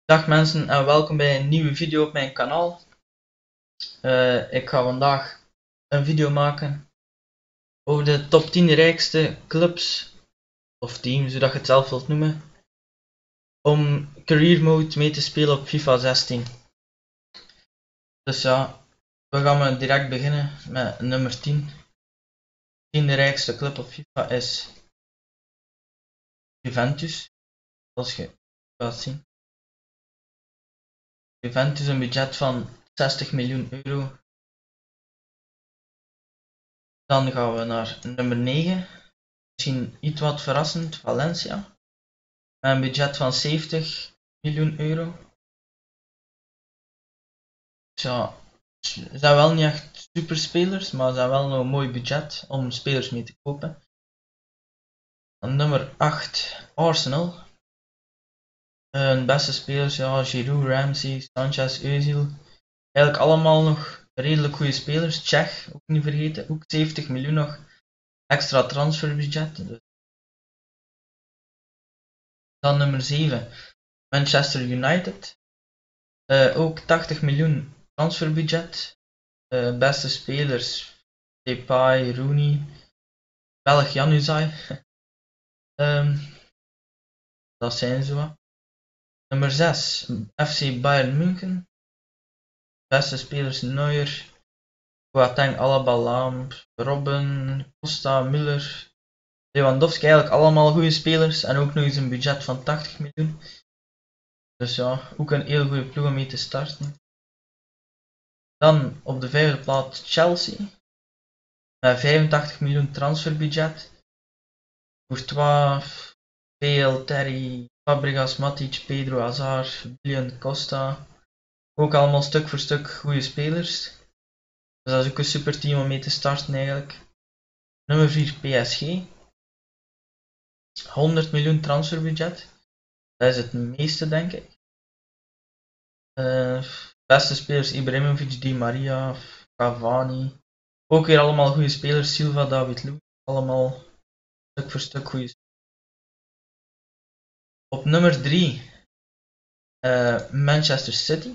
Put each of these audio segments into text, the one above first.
Dag mensen en welkom bij een nieuwe video op mijn kanaal. Ik ga vandaag een video maken over de top 10 rijkste clubs of teams, zodat je het zelf wilt noemen, om career mode mee te spelen op FIFA 16. Dus ja, we gaan direct beginnen met nummer 10. De 10e rijkste club op FIFA is Juventus, zoals je gaat zien. Juventus een budget van 60 miljoen euro. Dan gaan we naar nummer 9. Misschien iets wat verrassend, Valencia. Met een budget van 70 miljoen euro. Ja, ze zijn wel niet echt superspelers, maar ze hebben wel nog een mooi budget om spelers mee te kopen. Dan nummer 8, Arsenal. Hun beste spelers, ja, Giroud, Ramsey, Sanchez, Özil. Eigenlijk allemaal nog redelijk goede spelers. Tsjech, ook niet vergeten, ook 70 miljoen nog extra transferbudget. Dus. Dan nummer 7, Manchester United. Ook 80 miljoen transferbudget. Beste spelers, Depay, Rooney, Belg Januzaj. Dat zijn ze. Nummer 6, FC Bayern München. Beste spelers, Neuer, Boateng, Alaba, Lamb, Robben, Costa, Müller, Lewandowski. Eigenlijk allemaal goede spelers en ook nog eens een budget van 80 miljoen. Dus ja, ook een heel goede ploeg om mee te starten. Dan op de 5e plaats Chelsea. Met 85 miljoen transferbudget. Courtois, Bale, Terry, Fabregas, Matic, Pedro, Hazard, Willian, Costa. Ook allemaal stuk voor stuk goede spelers. Dus dat is ook een super team om mee te starten eigenlijk. Nummer 4 PSG. 100 miljoen transferbudget. Dat is het meeste denk ik. Beste spelers Ibrahimovic, Di Maria, Cavani. Ook weer allemaal goede spelers. Silva, David Luiz. Allemaal stuk voor stuk goede spelers. Op nummer 3 Manchester City.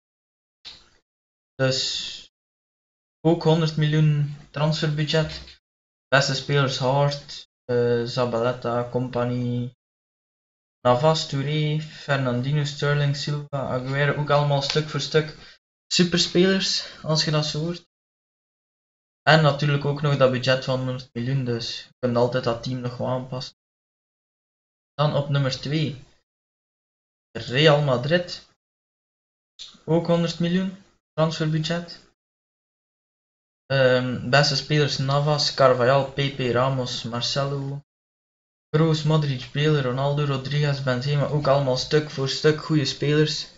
Dus ook 100 miljoen transferbudget. Beste spelers Hart, Zabaleta, Company, Navas, Touré, Fernandinho, Sterling, Silva, Aguero. Ook allemaal stuk voor stuk superspelers, als je dat zo hoort. En natuurlijk ook nog dat budget van 100 miljoen, dus je kunt altijd dat team nog wel aanpassen. Dan op nummer 2 Real Madrid. Ook 100 miljoen transferbudget. Beste spelers Navas, Carvajal, Pepe, Ramos, Marcelo, Kroos, Modric, Bale, Ronaldo, Rodriguez, Benzema. Ook allemaal stuk voor stuk goede spelers.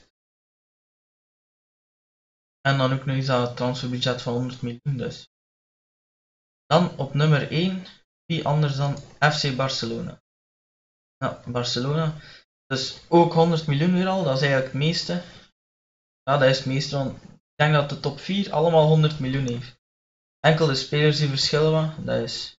En dan ook nog eens dat transferbudget van 100 miljoen dus. Dan op nummer 1, wie anders dan FC Barcelona. Nou, Barcelona. Dus ook 100 miljoen weer al, dat is eigenlijk het meeste. Ja, dat is het meeste, want ik denk dat de top 4 allemaal 100 miljoen heeft. Enkele spelers die verschillen wat, dat is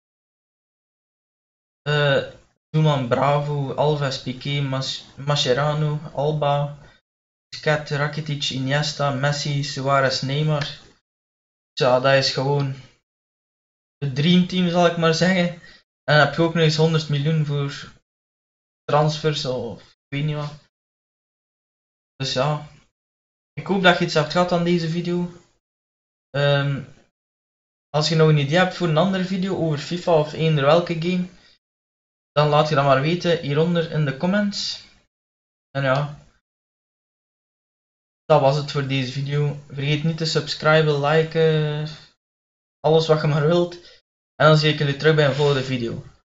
Koeman, Bravo, Alves, Piqué, Mascherano, Alba, Busquets, Rakitic, Iniesta, Messi, Suarez, Neymar. Ja, dat is gewoon het dreamteam zal ik maar zeggen. En dan heb je ook nog eens 100 miljoen voor transfers of ik weet niet wat. Dus ja, ik hoop dat je iets hebt gehad aan deze video. Als je nog een idee hebt voor een andere video over FIFA of eender welke game, dan laat je dat maar weten hieronder in de comments. En ja, dat was het voor deze video. Vergeet niet te subscriben, liken, alles wat je maar wilt. En dan zie ik jullie terug bij een volgende video.